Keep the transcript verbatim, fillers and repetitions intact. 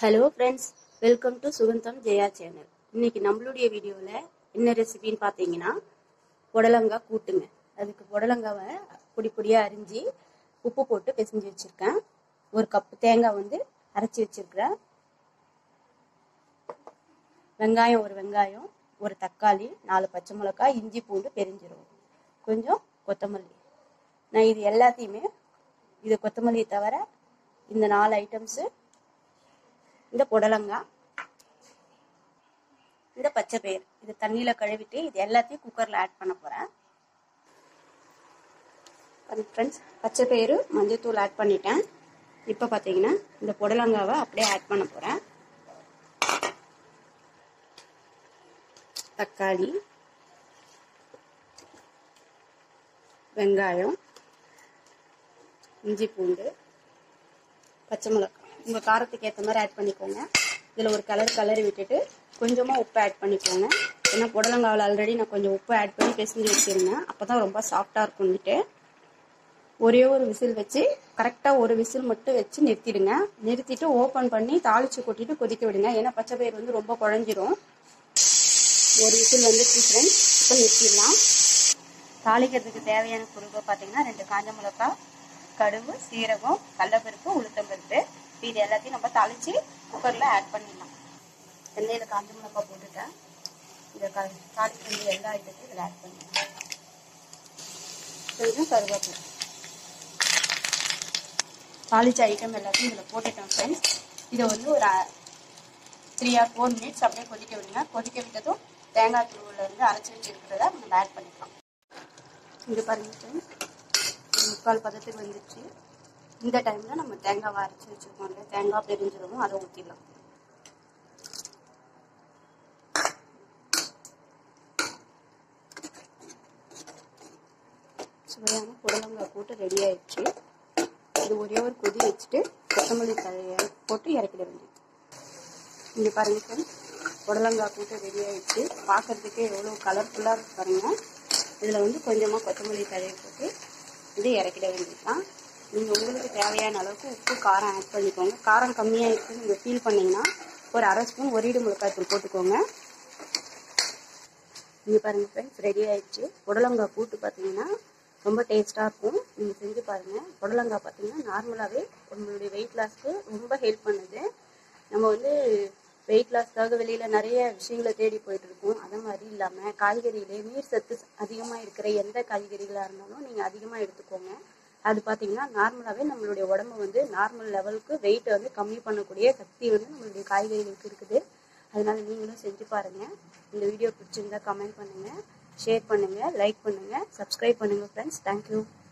Hello friends, welcome to Sugantham Jaya channel. இன்னைக்கு நம்மளுடைய வீடியோவில் என்ன ரெசிபின்னு பார்த்தீங்கன்னா புடலங்காய் கூட்டுங்க. அதுக்கு புடலங்காவை பொடி பொடியாக அரிஞ்சு உப்பு போட்டு பிசைஞ்சு வச்சுருக்கேன். ஒரு கப்பு தேங்காய் வந்து அரைச்சி வச்சுருக்கிறேன். வெங்காயம் ஒரு வெங்காயம், ஒரு தக்காளி, நாலு பச்சை மிளகாய், இஞ்சி பூண்டு பெருஞ்சீரகம், கொஞ்சம் கொத்தமல்லி. நான் இது எல்லாத்தையுமே இது கொத்தமல்லியை தவிர இந்த நாலு ஐட்டம்ஸு, இந்த புடலங்காய், இந்த பச்சை பயிர், இது தண்ணியில் கழுவிட்டு இது எல்லாத்தையும் குக்கரில் ஆட் பண்ண போகிறேன். ஃப்ரெண்ட்ஸ், பச்சை பயிறு மஞ்சத்தூள் ஆட் பண்ணிட்டேன். இப்போ பார்த்தீங்கன்னா இந்த புடலங்காவை அப்படியே ஆட் பண்ண போகிறேன். தக்காளி, வெங்காயம், இஞ்சி பூண்டு, பச்சை மிளகாய் உங்கள் காரத்துக்கு ஏற்ற மாதிரி ஆட் பண்ணிக்கோங்க. இதில் ஒரு கலர் கலரி விட்டுட்டு கொஞ்சமாக உப்பு ஆட் பண்ணிக்கோங்க. ஏன்னா புடலங்காவில் ஆல்ரெடி நான் கொஞ்சம் உப்பு ஆட் பண்ணி பிசைஞ்சு வச்சுருந்தேன். அப்போ தான் ரொம்ப சாஃப்டாக இருக்கும்னுட்டு ஒரே ஒரு விசில் வச்சு கரெக்டாக ஒரு விசில் மட்டும் வச்சு நிறுத்திடுங்க. நிறுத்திட்டு ஓப்பன் பண்ணி தாளித்து கொட்டிட்டு கொதிக்க விடுங்க. ஏன்னா பச்சை பயிர் வந்து ரொம்ப குழஞ்சிரும். ஒரு விசில் வந்து ஃப்ரெண்ட்ஸ் இப்போ நிறுத்திடலாம். தாளிக்கிறதுக்கு தேவையான பொருட்கள் பார்த்தீங்கன்னா ரெண்டு காஞ்ச மிளகாய், கடுகு, சீரகம், கடலைப்பருப்பு, உளுத்தம்பருப்பு. இது எல்லாத்தையும் நம்ம தாளித்து குக்கரில் ஆட் பண்ணிடலாம். எண்ணெயில் காஞ்ச மிளகாய் போட்டுட்டேன். இந்த க தாளிக்க வேண்டிய எல்லா ஐட்டத்தையும் இதில் ஆட் பண்ணிடலாம். கொஞ்சம் கருவேப்பிலை, தாளிச்ச ஐட்டம் எல்லாத்தையும் இதில் போட்டுட்டேன் ஃப்ரெண்ட்ஸ். இதை வந்து ஒரு த்ரீ ஆர் ஃபோர் மினிட்ஸ் அப்படியே கொதிக்க விடுங்க. கொதிக்க விட்டதும் தேங்காய் துருவில் இருந்து அரைச்சி வச்சுருக்கிறத நம்ம ஆட் பண்ணிக்கலாம். இங்கே பாருங்கள் ஃப்ரெண்ட்ஸ், ஒரு முக்கால் பதத்துக்கு வந்துடுச்சு. இந்த டைமில் நம்ம தேங்காவை அரைச்சி வச்சுருக்கோம் இல்லையா, தேங்காய் பெருஞ்சீரகம், அதை ஊற்றிடலாம். சுவையான புடலங்காய் கூட்டு ரெடி ஆயிடுச்சு. இது ஒரே ஒரு கொதி வச்சுட்டு கொத்தமல்லி தழையை போட்டு இறக்கிட வேண்டியது. இங்கே பாருங்கள் ஃப்ரெண்ட்ஸ், புடலங்காய் கூட்டு ரெடி ஆயிடுச்சு. பார்க்குறதுக்கே எவ்வளோ கலர்ஃபுல்லாக இருக்கு பாருங்கள். இதில் வந்து கொஞ்சமாக கொத்தமல்லி தழையை போட்டு இது இறக்கிட வேண்டியது தான். நீங்கள் உங்களுக்கு தேவையான அளவுக்கு உப்பு காரம் ஆட் பண்ணிக்கோங்க. காரம் கம்மியாக இருக்குன்னு நீங்கள் ஃபீல் பண்ணிங்கன்னா ஒரு அரை ஸ்பூன் ஒரு இடு மிளகாய்த்தூள் போட்டுக்கோங்க. இங்கே பாருங்கள் ஃப்ரெண்ட்ஸ், ரெடி ஆகிடுச்சு. புடலங்காய் கூட்டு பார்த்தீங்கன்னா ரொம்ப டேஸ்ட்டாக இருக்கும். நீங்கள் செஞ்சு பாருங்கள். புடலங்காய் பார்த்தீங்கன்னா நார்மலாகவே நம்மளுடைய வெயிட் லாஸ்க்கு ரொம்ப ஹெல்ப் பண்ணுது. நம்ம வந்து வெயிட் லாஸ்க்காக வெளியில் நிறைய விஷயங்களை தேடி போயிட்டுருக்கோம். அதை மாதிரி இல்லாமல் காய்கறியிலே நீர் சத்து அதிகமாக இருக்கிற எந்த காய்கறிகளாக இருந்தாலும் நீங்கள் அதிகமாக எடுத்துக்கோங்க. அது பார்த்தீங்கன்னா நார்மலாகவே நம்மளுடைய உடம்பு வந்து நார்மல் லெவலுக்கு வெயிட்டை வந்து கம்மி பண்ணக்கூடிய சக்தி வந்து நம்மளுடைய காய்கறிகளுக்கு இருக்குது. அதனால நீங்களும் செஞ்சு பாருங்கள். இந்த வீடியோ பிடிச்சிருந்தா கமெண்ட் பண்ணுங்கள், ஷேர் பண்ணுங்கள், லைக் பண்ணுங்கள், சப்ஸ்கிரைப் பண்ணுங்கள் ஃப்ரெண்ட்ஸ். தேங்க்யூ.